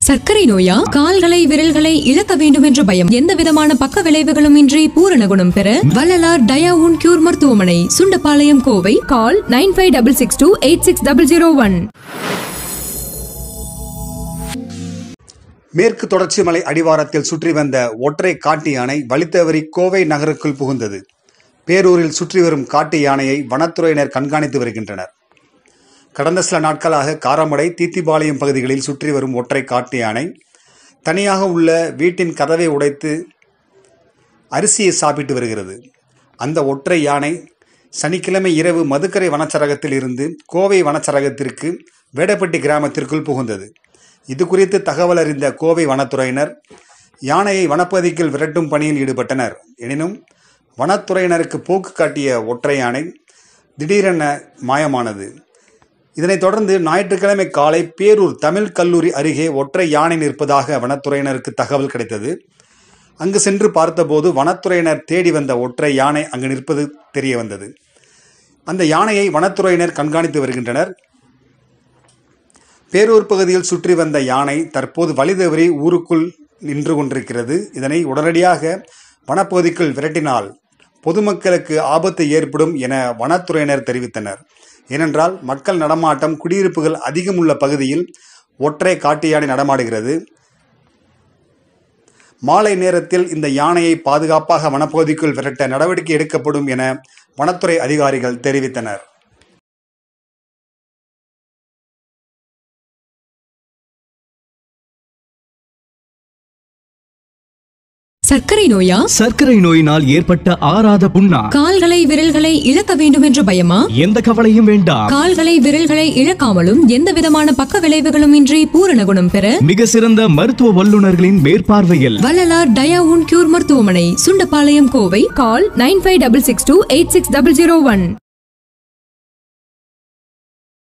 சர்க்கரை நோயா? கால்களை விரல்களை இழக்க வேண்டும் என்ற பயம்? எந்த விதமான பக்க விளைவுகளும் இன்றி பூரண குணம் பெற வள்ளலார் டயாவுன் கியூர் மருத்துவமனை, சுண்டபாளையம், கோவை. கால் 9566286001. மேற்கு தொடர்ச்சி மலை அடிவாரத்தில் சுற்றி வந்த ஒற்றை காட்டு யானை வழித்தவறி கோவை நகருக்குள் புகுந்தது. பேரூரில் சுற்றி வரும் காட்டு யானையை வனத்துறையினர் கண்காணித்து வருகின்றனர். கடந்த சில நாட்களாக காரமடை, தீத்திபாளையம் பகுதிகளில் சுற்றி வரும் ஒற்றை காட்டு யானை தனியாக உள்ள வீட்டின் கதவை உடைத்து அரிசியை சாப்பிட்டு வருகிறது. அந்த ஒற்றை யானை சனிக்கிழமை இரவு மதுக்கரை வனச்சரகத்தில் இருந்து கோவை வனச்சரகத்திற்கு வேடப்பட்டி கிராமத்திற்குள் புகுந்தது. இது குறித்து தகவல் அறிந்த கோவை வனத்துறையினர் யானையை வனப்பகுதிக்குள் விரட்டும் பணியில் ஈடுபட்டனர். எனினும் வனத்துறையினருக்கு போக்கு காட்டிய ஒற்றை யானை திடீரென மாயமானது. இதனைத் தொடர்ந்து ஞாயிற்றுக்கிழமை காலை பேரூர் தமிழ் கல்லூரி அருகே ஒற்றை யானை நிற்பதாக வனத்துறையினருக்கு தகவல் கிடைத்தது. அங்கு சென்று பார்த்தபோது வனத்துறையினர் தேடி வந்த ஒற்றை யானை அங்கு நிற்பது தெரிய வந்தது. அந்த யானையை வனத்துறையினர் கண்காணித்து வருகின்றனர். பேரூர் பகுதியில் சுற்றி வந்த யானை தற்போது வழிதவறி ஊருக்குள் நின்று கொண்டிருக்கிறது. இதனை உடனடியாக வனப்பகுதிக்குள் விரட்டினால் பொதுமக்களுக்கு ஆபத்து ஏற்படும் என வனத்துறையினர் தெரிவித்தனர். ஏனென்றால் மக்கள் நடமாட்டம், குடியிருப்புகள் அதிகம் உள்ள பகுதியில் ஒற்றை காட்டு யானை நடமாடுகிறது. மாலை நேரத்தில் இந்த யானையை பாதுகாப்பாக வனப்பகுதிக்குள் விரட்ட நடவடிக்கை எடுக்கப்படும் என வனத்துறை அதிகாரிகள் தெரிவித்தனர். சர்க்கரை நோயா? சர்க்கரை நோயினால் ஏற்பட்ட ஆறாத புண்ணா? கால்களை விரல்களை இழக்க வேண்டும் என்ற பயமா? எந்த கவலையும் வேண்டாம். கால்களை விரல்களை இழக்காமலும் எந்த விதமான பக்க விளைவுகளும் இன்றி பூரண குணம் பெற மிக சிறந்த மருத்துவ வல்லுநர்களின் மேற்பார்வையில் வள்ளலார் டயாவுன் கியூர் மருத்துவமனை, சுண்டபாளையம், கோவை. கால் 9566286001.